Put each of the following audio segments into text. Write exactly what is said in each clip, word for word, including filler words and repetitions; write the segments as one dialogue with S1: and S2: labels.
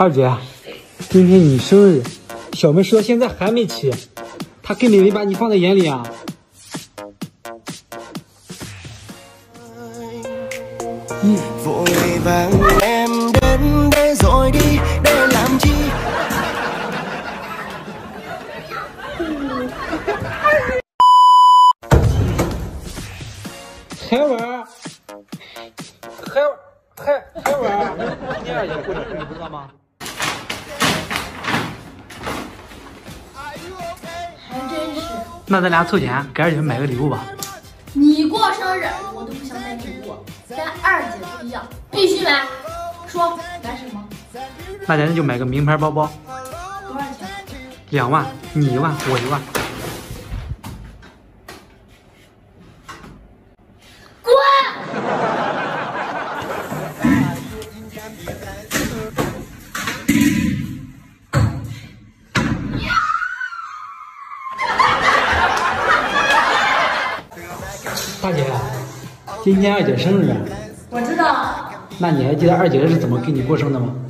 S1: 二姐，今天你生日，小妹说现在还没起，她根本没把你放在眼里啊。嗯。 还玩？还还还玩？今天二姐过生日，你不知道吗？
S2: 还真是。
S1: 那咱俩凑钱给二姐买个礼物吧。
S2: 你过生日我都不想买礼物，但二姐不一样，必须买。说买什么？
S1: 那咱就买个名牌包包。
S2: 多少钱？
S1: 两万，你一万，我一万。 大姐，今天二姐生日，
S2: 我知道。
S1: 那你还记得二姐是怎么给你过生的吗？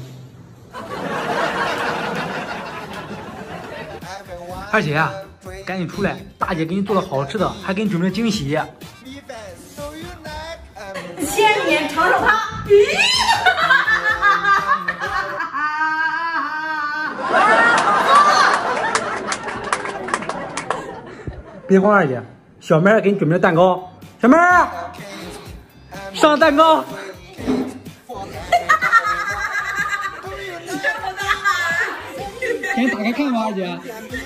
S1: 二姐啊，赶紧出来，大姐给你做了好吃的，还给你准备了惊喜。
S2: 千年长寿汤。
S1: 别慌，二姐，小妹儿给你准备了蛋糕。小妹儿，上蛋糕。赶紧打开看吧，二姐。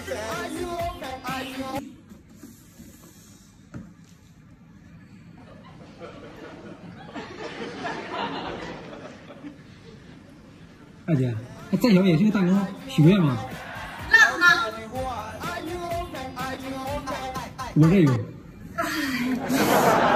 S1: 二姐，再小也是个蛋糕，许愿吗？
S2: 辣子呢？
S1: 我这有。
S2: 哎